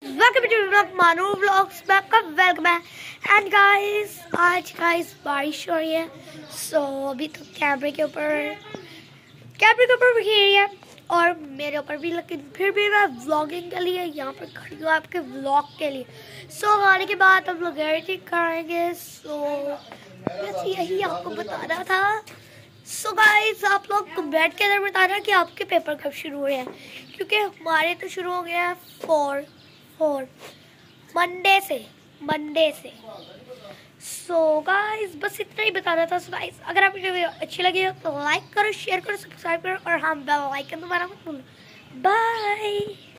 Welcome to मानू vlogs में आपका वेलकम है। एंड गाइस आज गाइस बारिश हो रही है। अभी तो कैमरे के ऊपर भी रही है और मेरे ऊपर भी, लेकिन फिर भी मैं व्लॉगिंग के लिए यहाँ पर खड़ी हूँ आपके व्लॉग के लिए। आने के बाद हम लोग एडिटिंग करेंगे। बस यही आपको बताना था। गाइस आप लोग कमेंट के अंदर बताना कि आपके पेपर कब शुरू हो रहे हैं, क्योंकि हमारे तो शुरू हो गया है फोर मंडे से। गाइस बस इतना ही बताना था। गाइस अगर आपको वीडियो अच्छी लगी हो तो लाइक करो, शेयर करो, सब्सक्राइब करो और हाँ बेल आइकन दबाना मत भूलो। बाय।